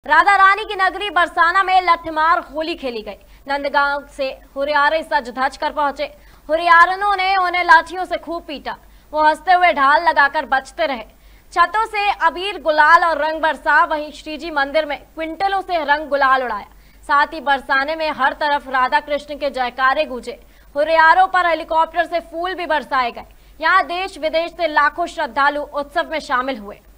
राधा रानी की नगरी बरसाना में लठमार होली खेली गई। नंदगांव से हुरियारे सज धज कर पहुंचे। हुरियारनों ने उन्हें लाठियों से खूब पीटा। वो हंसते हुए ढाल लगाकर बचते रहे। छतों से अबीर गुलाल और रंग बरसा। वहीं श्रीजी मंदिर में क्विंटलों से रंग गुलाल उड़ाया। साथ ही बरसाने में हर तरफ राधा कृष्ण के जयकारे गूंजे। हुरियारों पर हेलीकॉप्टर से फूल भी बरसाए गए। यहाँ देश विदेश से लाखों श्रद्धालु उत्सव में शामिल हुए।